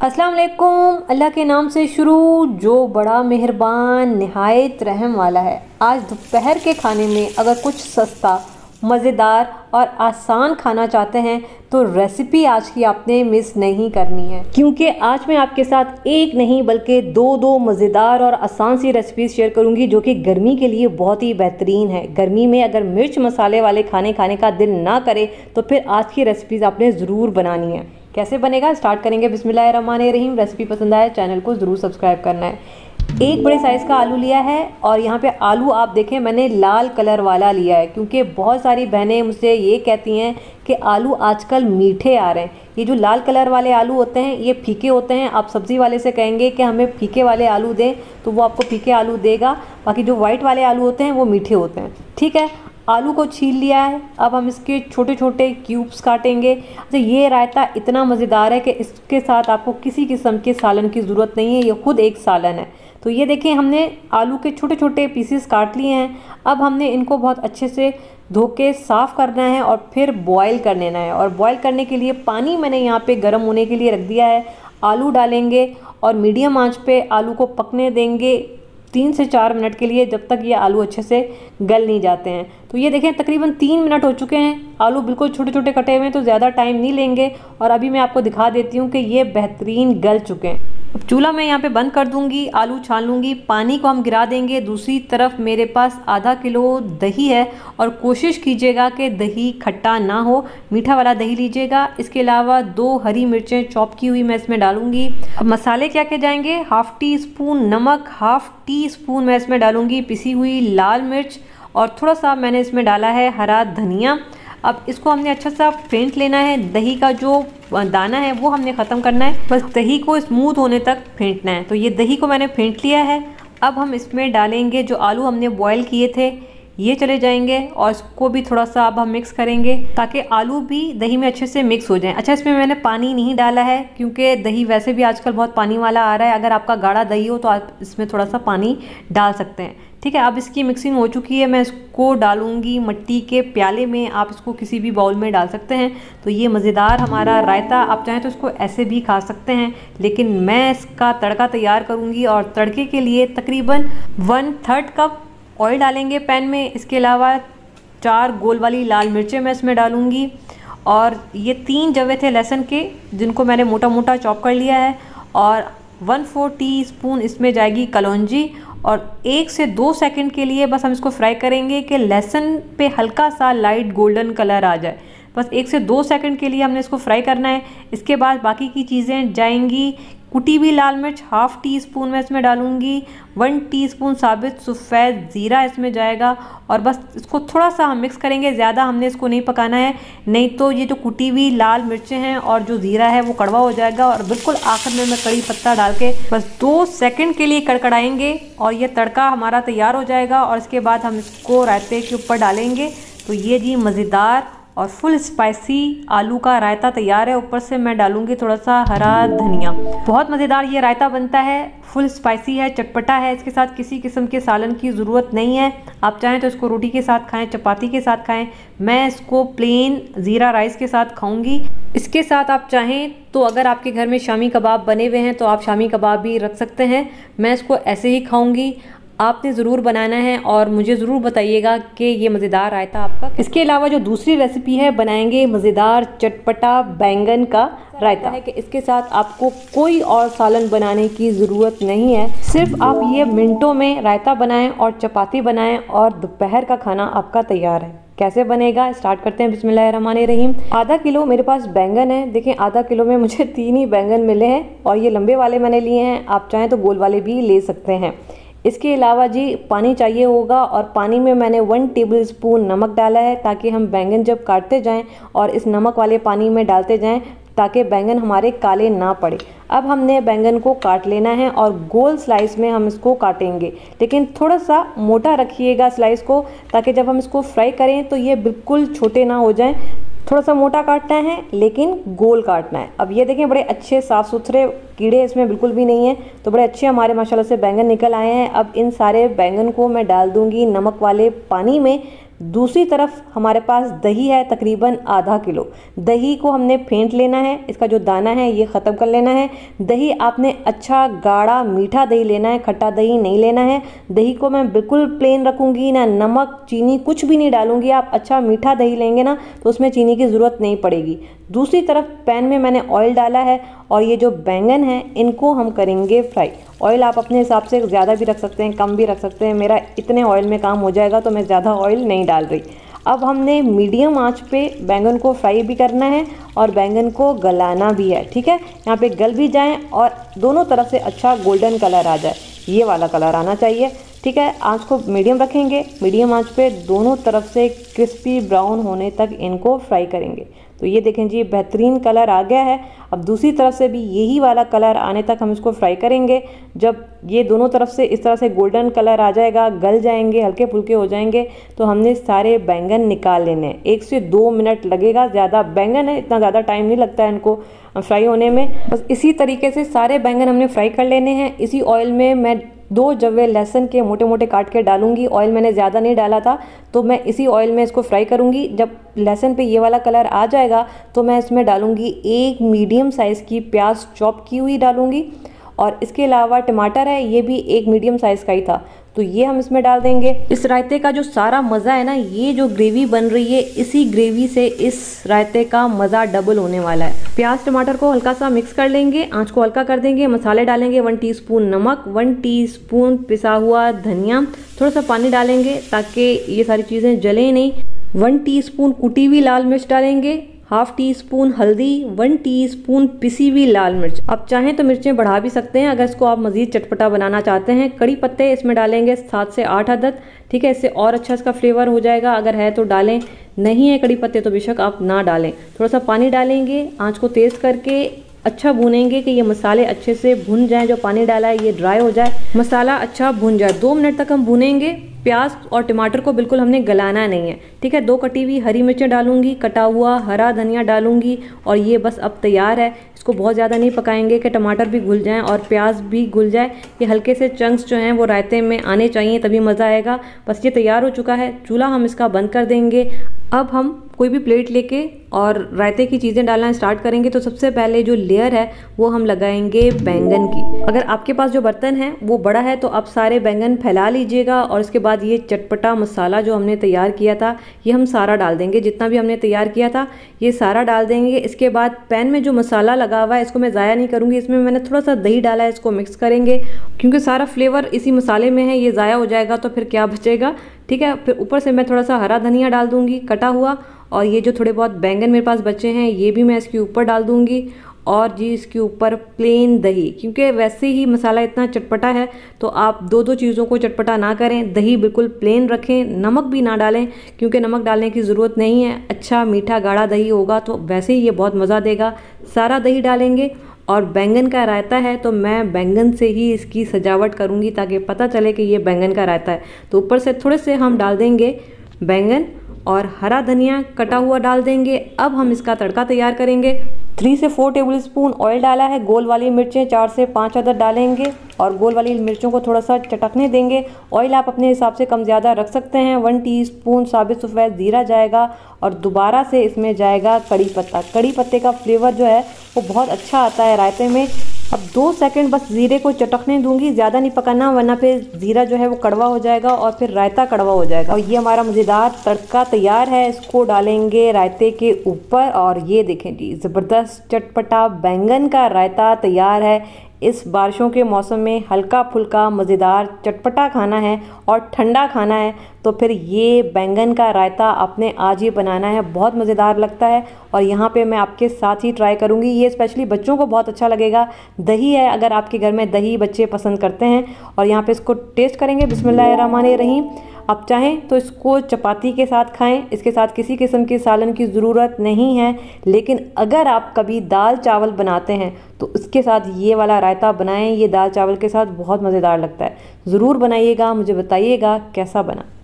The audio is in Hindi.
अस्सलाम वालेकुम। अल्लाह के नाम से शुरू जो बड़ा मेहरबान निहायत रहम वाला है। आज दोपहर के खाने में अगर कुछ सस्ता मज़ेदार और आसान खाना चाहते हैं तो रेसिपी आज की आपने मिस नहीं करनी है, क्योंकि आज मैं आपके साथ एक नहीं बल्कि दो मज़ेदार और आसान सी रेसिपीज शेयर करूंगी जो कि गर्मी के लिए बहुत ही बेहतरीन है। गर्मी में अगर मिर्च मसाले वाले खाने खाने का दिल ना करे तो फिर आज की रेसिपीज़ आपने ज़रूर बनानी है। कैसे बनेगा स्टार्ट करेंगे। बिस्मिल्लाहिर्रहमानिर्रहीम। रेसिपी पसंद आए चैनल को ज़रूर सब्सक्राइब करना है। एक बड़े साइज़ का आलू लिया है और यहाँ पे आलू आप देखें मैंने लाल कलर वाला लिया है, क्योंकि बहुत सारी बहनें मुझसे ये कहती हैं कि आलू आजकल मीठे आ रहे हैं। ये जो लाल कलर वाले आलू होते हैं ये फीके होते हैं। आप सब्ज़ी वाले से कहेंगे कि हमें फीके वाले आलू दें तो वो आपको फीके आलू देगा, बाकी जो वाइट वाले आलू होते हैं वो मीठे होते हैं। ठीक है, आलू को छील लिया है। अब हम इसके छोटे छोटे क्यूब्स काटेंगे। अच्छा, ये रायता इतना मज़ेदार है कि इसके साथ आपको किसी किस्म के सालन की ज़रूरत नहीं है, ये खुद एक सालन है। तो ये देखें हमने आलू के छोटे छोटे पीसेस काट लिए हैं। अब हमने इनको बहुत अच्छे से धो के साफ़ करना है और फिर बॉयल कर लेना है। और बॉयल करने के लिए पानी मैंने यहाँ पे गर्म होने के लिए रख दिया है। आलू डालेंगे और मीडियम आंच पे आलू को पकने देंगे 3 से 4 मिनट के लिए, जब तक ये आलू अच्छे से गल नहीं जाते हैं। तो ये देखें तकरीबन 3 मिनट हो चुके हैं। आलू बिल्कुल छोटे छोटे कटे हुए हैं तो ज़्यादा टाइम नहीं लेंगे। और अभी मैं आपको दिखा देती हूँ कि ये बेहतरीन गल चुके हैं। अब चूल्हा मैं यहाँ पे बंद कर दूँगी, आलू छान लूँगी, पानी को हम गिरा देंगे। दूसरी तरफ मेरे पास आधा किलो दही है और कोशिश कीजिएगा कि दही खट्टा ना हो, मीठा वाला दही लीजिएगा। इसके अलावा 2 हरी मिर्चें चॉप की हुई मैं इसमें डालूँगी। अब मसाले क्या क्या जाएंगे, 1/2 टीस्पून नमक, 1/2 टीस्पून मैं इसमें डालूँगी पिसी हुई लाल मिर्च और थोड़ा सा मैंने इसमें डाला है हरा धनिया। अब इसको हमने अच्छा सा फेंट लेना है। दही का जो दाना है वो हमने ख़त्म करना है, बस दही को स्मूथ होने तक फेंटना है। तो ये दही को मैंने फेंट लिया है। अब हम इसमें डालेंगे जो आलू हमने बॉयल किए थे, ये चले जाएंगे और इसको भी थोड़ा सा अब हम मिक्स करेंगे ताकि आलू भी दही में अच्छे से मिक्स हो जाएं। अच्छा, इसमें मैंने पानी नहीं डाला है क्योंकि दही वैसे भी आजकल बहुत पानी वाला आ रहा है। अगर आपका गाढ़ा दही हो तो आप इसमें थोड़ा सा पानी डाल सकते हैं। ठीक है, अब इसकी मिक्सिंग हो चुकी है। मैं इसको डालूंगी मिट्टी के प्याले में, आप इसको किसी भी बाउल में डाल सकते हैं। तो ये मज़ेदार हमारा रायता, आप चाहें तो इसको ऐसे भी खा सकते हैं, लेकिन मैं इसका तड़का तैयार करूँगी। और तड़के के लिए तकरीबन 1/3 कप ऑयल डालेंगे पैन में। इसके अलावा 4 गोल वाली लाल मिर्चें मैं इसमें डालूँगी और ये 3 जवे थे लहसुन के जिनको मैंने मोटा मोटा चॉप कर लिया है। और 1/4 टीस्पून इसमें जाएगी कलौंजी। और 1 से 2 सेकंड के लिए बस हम इसको फ्राई करेंगे कि लहसुन पे हल्का सा लाइट गोल्डन कलर आ जाए। बस 1 से 2 सेकंड के लिए हमने इसको फ्राई करना है। इसके बाद बाकी की चीज़ें जाएंगी। कुटी हुई लाल मिर्च 1/2 टीस्पून मैं इसमें डालूंगी, 1 टीस्पून साबित सफ़ेद ज़ीरा इसमें जाएगा। और बस इसको थोड़ा सा हम मिक्स करेंगे, ज़्यादा हमने इसको नहीं पकाना है, नहीं तो ये जो कुटी हुई लाल मिर्चें हैं और जो ज़ीरा है वो कड़वा हो जाएगा। और बिल्कुल आखिर में मैं कड़ी पत्ता डाल के बस 2 सेकंड के लिए कड़कड़ाएंगे और ये तड़का हमारा तैयार हो जाएगा। और इसके बाद हम इसको रायते के ऊपर डालेंगे। तो ये जी मज़ेदार और फुल स्पाइसी आलू का रायता तैयार है। ऊपर से मैं डालूंगी थोड़ा सा हरा धनिया। बहुत मज़ेदार ये रायता बनता है, फुल स्पाइसी है, चटपटा है। इसके साथ किसी किस्म के सालन की ज़रूरत नहीं है। आप चाहें तो इसको रोटी के साथ खाएं, चपाती के साथ खाएं। मैं इसको प्लेन ज़ीरा राइस के साथ खाऊंगी। इसके साथ आप चाहें तो अगर आपके घर में शामी कबाब बने हुए हैं तो आप शामी कबाब भी रख सकते हैं। मैं इसको ऐसे ही खाऊंगी। आपने ज़रूर बनाना है और मुझे ज़रूर बताइएगा कि ये मज़ेदार रायता आपका। इसके अलावा जो दूसरी रेसिपी है, बनाएंगे मज़ेदार चटपटा बैंगन का रायता है कि इसके साथ आपको कोई और सालन बनाने की ज़रूरत नहीं है। सिर्फ आप ये मिनटों में रायता बनाएं और चपाती बनाएं और दोपहर का खाना आपका तैयार है। कैसे बनेगा स्टार्ट करते हैं। बिस्मिल्लाहिर्रहमानिर्रहीम। आधा किलो मेरे पास बैंगन है। देखें आधा किलो में मुझे 3 ही बैंगन मिले हैं और ये लंबे वाले मैंने लिए हैं, आप चाहें तो गोल वाले भी ले सकते हैं। इसके अलावा जी पानी चाहिए होगा और पानी में मैंने 1 टेबलस्पून नमक डाला है ताकि हम बैंगन जब काटते जाएं और इस नमक वाले पानी में डालते जाएं ताकि बैंगन हमारे काले ना पड़े। अब हमने बैंगन को काट लेना है और गोल स्लाइस में हम इसको काटेंगे, लेकिन थोड़ा सा मोटा रखिएगा स्लाइस को ताकि जब हम इसको फ्राई करें तो ये बिल्कुल छोटे ना हो जाएं। थोड़ा सा मोटा काटना है लेकिन गोल काटना है। अब ये देखें बड़े अच्छे साफ़ सुथरे, कीड़े इसमें बिल्कुल भी नहीं है, तो बड़े अच्छे हमारे माशाल्लाह से बैंगन निकल आए हैं। अब इन सारे बैंगन को मैं डाल दूंगी नमक वाले पानी में दूसरी तरफ हमारे पास दही है तकरीबन आधा किलो। दही को हमने फेंट लेना है, इसका जो दाना है ये ख़त्म कर लेना है। दही आपने अच्छा गाढ़ा मीठा दही लेना है, खट्टा दही नहीं लेना है। दही को मैं बिल्कुल प्लेन रखूँगी, ना नमक चीनी कुछ भी नहीं डालूँगी। आप अच्छा मीठा दही लेंगे ना तो उसमें चीनी की ज़रूरत नहीं पड़ेगी। दूसरी तरफ पैन में मैंने ऑयल डाला है और ये जो बैंगन हैं इनको हम करेंगे फ्राई। ऑयल आप अपने हिसाब से ज़्यादा भी रख सकते हैं, कम भी रख सकते हैं। मेरा इतने ऑयल में काम हो जाएगा तो मैं ज़्यादा ऑयल नहीं डाल रही। अब हमने मीडियम आंच पे बैंगन को फ्राई भी करना है और बैंगन को गलाना भी है, ठीक है। यहाँ पे गल भी जाएं और दोनों तरफ से अच्छा गोल्डन कलर आ जाए, ये वाला कलर आना चाहिए, ठीक है। आंच को मीडियम रखेंगे, मीडियम आंच पे दोनों तरफ से क्रिस्पी ब्राउन होने तक इनको फ्राई करेंगे। तो ये देखें जी बेहतरीन कलर आ गया है। अब दूसरी तरफ से भी यही वाला कलर आने तक हम इसको फ्राई करेंगे। जब ये दोनों तरफ से इस तरह से गोल्डन कलर आ जाएगा, गल जाएंगे, हल्के फुल्के हो जाएंगे, तो हमने सारे बैंगन निकाल लेने हैं। 1 से 2 मिनट लगेगा, ज़्यादा बैंगन है, इतना ज़्यादा टाइम नहीं लगता है इनको फ्राई होने में। बस इसी तरीके से सारे बैंगन हमने फ्राई कर लेने हैं। इसी ऑयल में मैं 2 जवे लहसुन के मोटे मोटे काट के डालूंगी। ऑयल मैंने ज़्यादा नहीं डाला था तो मैं इसी ऑयल में इसको फ्राई करूंगी। जब लहसुन पे ये वाला कलर आ जाएगा तो मैं इसमें डालूंगी 1 मीडियम साइज़ की प्याज चॉप की हुई डालूंगी और इसके अलावा टमाटर है, ये भी 1 मीडियम साइज़ का ही था, तो ये हम इसमें डाल देंगे। इस रायते का जो सारा मज़ा है ना, ये जो ग्रेवी बन रही है इसी ग्रेवी से इस रायते का मज़ा डबल होने वाला है। प्याज टमाटर को हल्का सा मिक्स कर लेंगे, आंच को हल्का कर देंगे। मसाले डालेंगे 1 टीस्पून नमक, 1 टीस्पून पिसा हुआ धनिया, थोड़ा सा पानी डालेंगे ताकि ये सारी चीज़ें जलें नहीं। 1 टीस्पून कुटी हुई लाल मिर्च डालेंगे, ½ टीस्पून हल्दी, 1 टीस्पून पिसी हुई लाल मिर्च। आप चाहें तो मिर्चें बढ़ा भी सकते हैं अगर इसको आप मज़ीद चटपटा बनाना चाहते हैं। कड़ी पत्ते इसमें डालेंगे 7 से 8 अदद, ठीक है। इससे और अच्छा इसका फ्लेवर हो जाएगा। अगर है तो डालें, नहीं है कड़ी पत्ते तो बेशक आप ना डालें। थोड़ा सा पानी डालेंगे, आँच को तेज़ करके अच्छा भूनेंगे कि ये मसाले अच्छे से भुन जाएं। जो पानी डाला है ये ड्राई हो जाए, मसाला अच्छा भुन जाए। 2 मिनट तक हम भूनेंगे। प्याज और टमाटर को बिल्कुल हमने गलाना नहीं है, ठीक है। 2 कटी हुई हरी मिर्चें डालूंगी, कटा हुआ हरा धनिया डालूंगी और ये बस अब तैयार है। इसको बहुत ज़्यादा नहीं पकाएंगे कि टमाटर भी घुल जाएं और प्याज भी घुल जाए। ये हल्के से चंक्स जो हैं वो रायते में आने चाहिए, तभी मज़ा आएगा। बस ये तैयार हो चुका है, चूल्हा हम इसका बंद कर देंगे। अब हम कोई भी प्लेट लेके और रायते की चीज़ें डालना स्टार्ट करेंगे। तो सबसे पहले जो लेयर है वो हम लगाएंगे बैंगन की। अगर आपके पास जो बर्तन है वो बड़ा है तो आप सारे बैंगन फैला लीजिएगा और इसके बाद ये चटपटा मसाला जो हमने तैयार किया था ये हम सारा डाल देंगे। जितना भी हमने तैयार किया था ये सारा डाल देंगे। इसके बाद पैन में जो मसाला लगा हुआ है इसको मैं ज़ाया नहीं करूँगी, इसमें मैंने थोड़ा सा दही डाला है, इसको मिक्स करेंगे क्योंकि सारा फ्लेवर इसी मसाले में है। ये ज़ाया हो जाएगा तो फिर क्या बचेगा, ठीक है। फिर ऊपर से मैं थोड़ा सा हरा धनिया डाल दूंगी कटा हुआ, और ये जो थोड़े बहुत बैंगन मेरे पास बचे हैं ये भी मैं इसके ऊपर डाल दूंगी। और जी इसके ऊपर प्लेन दही, क्योंकि वैसे ही मसाला इतना चटपटा है तो आप 2-2 चीज़ों को चटपटा ना करें। दही बिल्कुल प्लेन रखें, नमक भी ना डालें क्योंकि नमक डालने की ज़रूरत नहीं है। अच्छा मीठा गाढ़ा दही होगा तो वैसे ही ये बहुत मज़ा देगा। सारा दही डालेंगे और बैंगन का रायता है तो मैं बैंगन से ही इसकी सजावट करूँगी ताकि पता चले कि ये बैंगन का रायता है। तो ऊपर से थोड़े से हम डाल देंगे बैंगन और हरा धनिया कटा हुआ डाल देंगे। अब हम इसका तड़का तैयार करेंगे। 3 से 4 टेबलस्पून ऑयल डाला है। गोल वाली मिर्चें 4 से 5 अदद डालेंगे और गोल वाली मिर्चों को थोड़ा सा चटकने देंगे। ऑयल आप अपने हिसाब से कम ज़्यादा रख सकते हैं। 1 टीस्पून साबित सफ़ेद ज़ीरा जाएगा और दोबारा से इसमें जाएगा कड़ी पत्ता। कड़ी पत्ते का फ्लेवर जो है वो बहुत अच्छा आता है रायते में। अब 2 सेकंड बस ज़ीरे को चटकने दूंगी, ज़्यादा नहीं पकाना वरना फिर ज़ीरा जो है वो कड़वा हो जाएगा और फिर रायता कड़वा हो जाएगा। और ये हमारा मज़ेदार तड़का तैयार है, इसको डालेंगे रायते के ऊपर और ये देखें जी ज़बरदस्त चटपटा बैंगन का रायता तैयार है। इस बारिशों के मौसम में हल्का फुल्का मज़ेदार चटपटा खाना है और ठंडा खाना है तो फिर ये बैंगन का रायता आपने आज ही बनाना है, बहुत मज़ेदार लगता है। और यहाँ पे मैं आपके साथ ही ट्राई करूँगी, ये स्पेशली बच्चों को बहुत अच्छा लगेगा। दही है, अगर आपके घर में दही बच्चे पसंद करते हैं। और यहाँ पे इसको टेस्ट करेंगे। बिस्मिल्लाहिर्रहमानिर्रहीम। आप चाहें तो इसको चपाती के साथ खाएं, इसके साथ किसी किस्म के सालन की ज़रूरत नहीं है। लेकिन अगर आप कभी दाल चावल बनाते हैं तो उसके साथ ये वाला रायता बनाएं, ये दाल चावल के साथ बहुत मज़ेदार लगता है। ज़रूर बनाइएगा, मुझे बताइएगा कैसा बना।